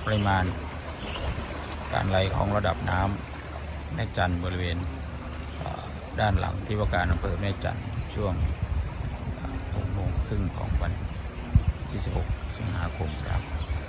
ปริมาณการไหลของระดับน้ำแม่จันทร์บริเวณด้านหลังที่ว่าการอำเภอแม่จันทร์ช่วง6 โมงครึ่งของวันที่ 16 สิงหาคมครับ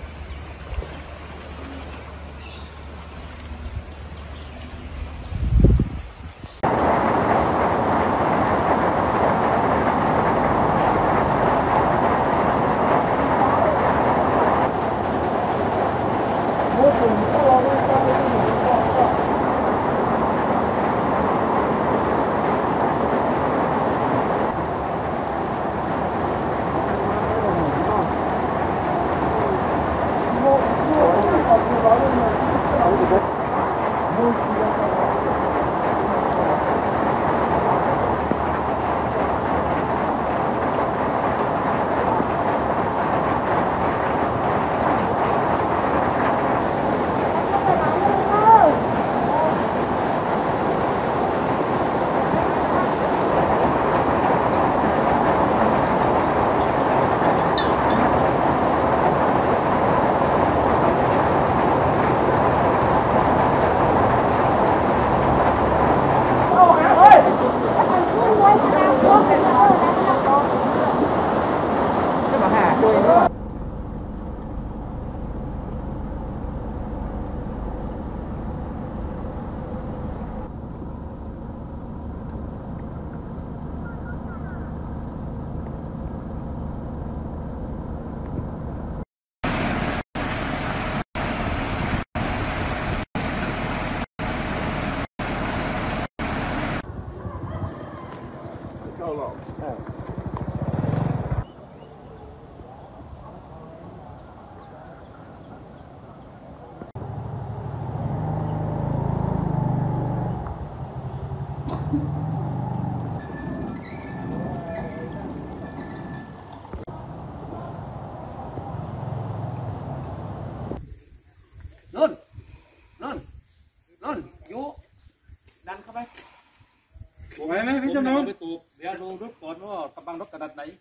นนอยู่ดันเข้าไปไหวไหมพี่จำนงไปตูบเดี๋ยวดูรถก่อนว่ากำลังรถกระดับไหน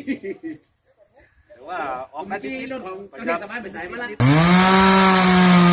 หรือว่าออกมาที่รถของเจ้าสมัยไปใส่มาละ